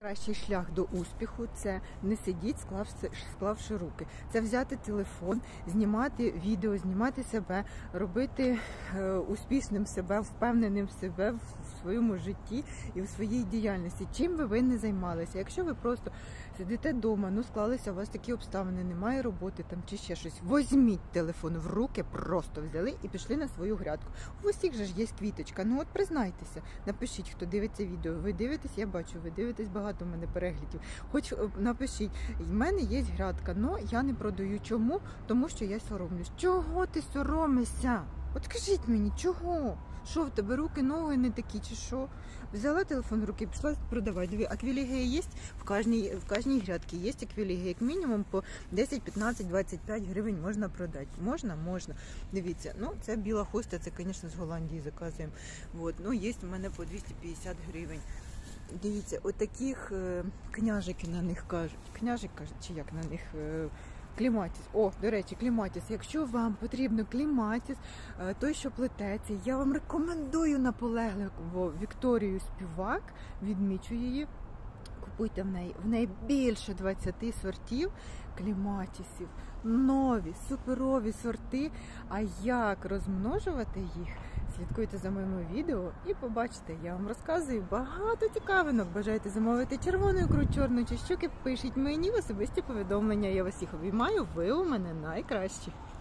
Кращий шлях до успіху – це не сидіти, склавши руки. Це взяти телефон, знімати відео, знімати себе, робити успішним себе, впевненим в себе в своєму житті і в своїй діяльності. Чим би ви не займалися. Якщо ви просто сидите вдома, склалися у вас такі обставини, немає роботи там чи ще щось, візьміть телефон в руки, просто взяли і пішли на свою грядку. У усіх же ж є квіточка. От признайтеся, напишіть, хто дивиться відео. Ви дивитесь, я бачу, ви дивитесь багато. У мене переглядів. Хоч напишіть, в мене є грядка, але я не продаю. Чому? Тому що я соромлюсь. Чого ти соромишся? От скажіть мені, чого? Що в тебе, руки, ноги не такі, чи що? Взяла телефон в руки, пішла продавати. Диві, аквілігеї є? В кожній грядці є аквілігеї. Як мінімум по 10, 15, 25 гривень можна продати. Можна? Можна. Дивіться, це біла хостя, це, звісно, з Голландії заказуємо. Є у мене по 250 гривень. Дивіться, отаких княжики на них кажуть. Княжик кажуть, чи як на них? Кліматіс. До речі, кліматіс. Якщо вам потрібно кліматіс, той, що плететься, я вам рекомендую наполегливо Вікторію Співак, відмічу її. Купуйте в неї. В неї більше 20 сортів кліматісів. Нові, суперові сорти. А як розмножувати їх? Слідкуйте за моїми відео і побачите, я вам розказую багато цікавинок. Бажаєте замовити червону ікру, чорну чи щуки, пишіть мені в особисті повідомлення. Я вас всіх обіймаю, ви у мене найкращі.